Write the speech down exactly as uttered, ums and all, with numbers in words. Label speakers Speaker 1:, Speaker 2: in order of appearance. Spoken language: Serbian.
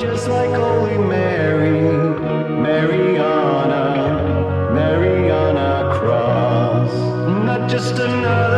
Speaker 1: just like Holy Mary, Mariana, Mariana Cross. Not just another